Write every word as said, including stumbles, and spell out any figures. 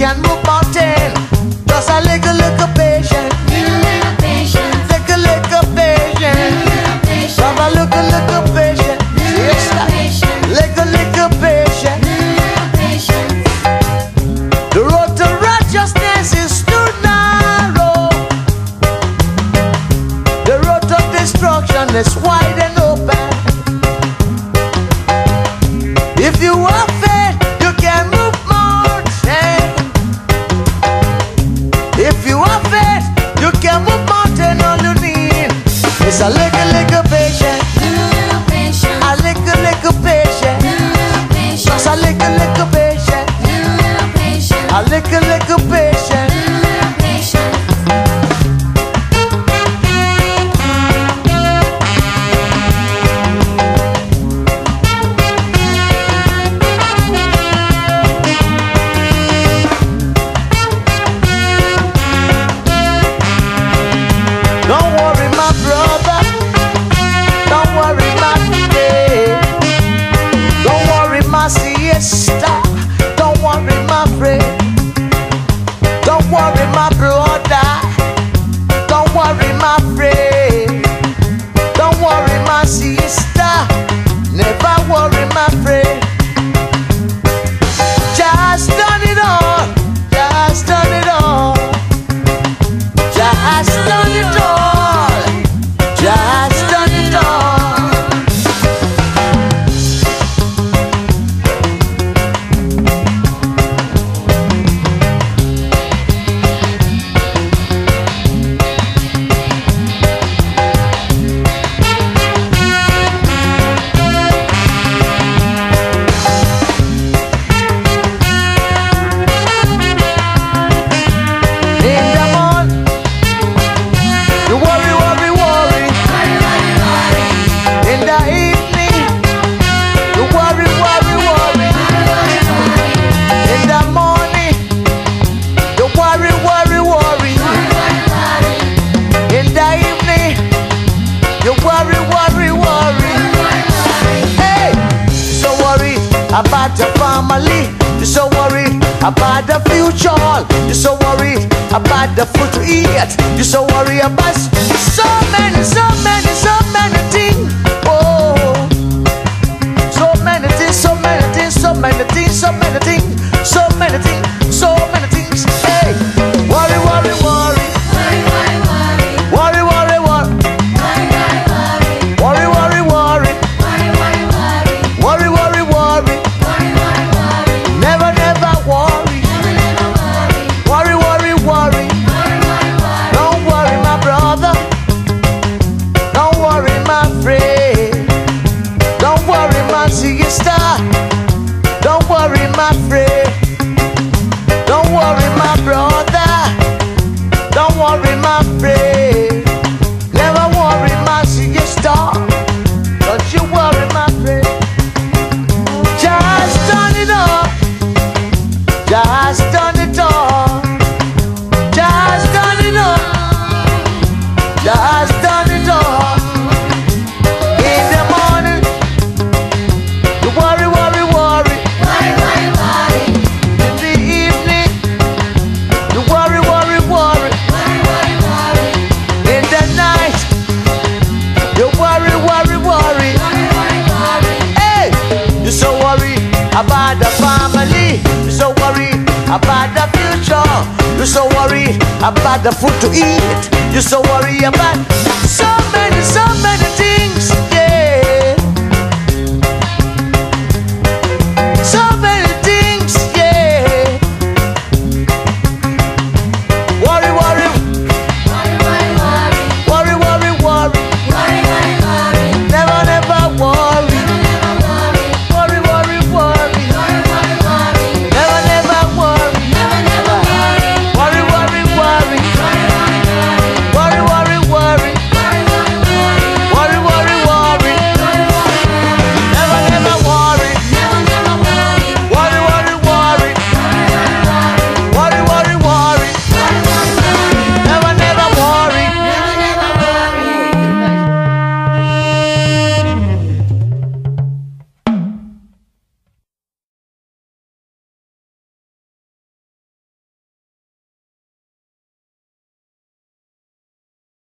can move mountain. Just a little, little patience. Little, little patience. Little, little patience. Little patience. Have a little, little patience. Yes, little, little patience. Little patience. The road to righteousness is too narrow. The road to destruction is wide and open. If you have faith, you can move mountain. If you have faith, you can move mountain. All you need is a little, little patience. Little, little patience. A little, little patience. Little, little patience. Just a little, little patience. Little, little patience. A little, little patience. Little, little patience. Don't worry, my brother. Don't worry, my friend. Don't worry, my sister. Don't worry, my friend. Don't worry, my brother. Don't worry, my friend. Don't worry, my sister. Never worry, my friend. Just done it all. Just done it all. Just done it all. Just done it all. In the morning, you worry, worry, worry. In the evening, you worry, worry, worry. In the morning, you worry, worry, worry. In the evening, you worry, worry, worry. Hey, you so worried about your family. You so worried about the future. You so worried about the food to eat. You so worried about so many, so many, so many things. Oh, so many things, so many things, so many things, so many things, so many things, so many things. Hey, worry, worry, worry. Worry, worry, worry. Worry, worry, worry. Worry, worry, worry. Worry, worry, worry. Worry, worry, worry. Worry, worry, worry. Worry, worry, worry. Never, never worry. Never, never worry. Worry, worry, worry. Worry, worry, worry. Don't worry, my brother. Don't worry, my friend. Don't worry, my sister. Don't worry, my friend. Don't worry, my brother. Don't worry, my friend. Never worry, my sister. Don't you worry, my friend. Just done it all. Just done it all. Just done it all. Just done it all. In the morning, you worry, worry, worry. Worry, worry, worry. In the evening, you worry, worry, worry. Worry, worry, worry. In the night, you worry, worry, worry. Worry, worry, worry. Hey, you so worried about the family. You so worried about the future. You so worried about the food to eat. You so worried about so